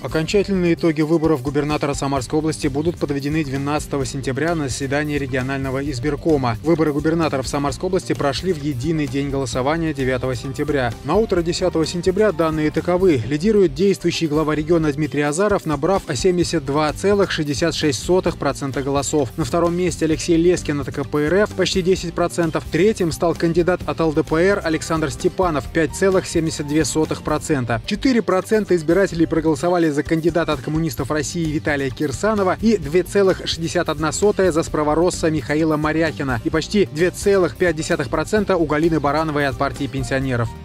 Окончательные итоги выборов губернатора Самарской области будут подведены 12 сентября на заседании регионального избиркома. Выборы губернаторов Самарской области прошли в единый день голосования 9 сентября. На утро 10 сентября данные таковы. Лидирует действующий глава региона Дмитрий Азаров, набрав 72,66% голосов. На втором месте Алексей Лескин от КПРФ почти 10%. Третьим стал кандидат от ЛДПР Александр Степанов 5,72%. 4% избирателей проголосовали за кандидата от коммунистов России Виталия Кирсанова и 2,61% за справоросса Михаила Моряхина и почти 2,5% у Галины Барановой от партии пенсионеров.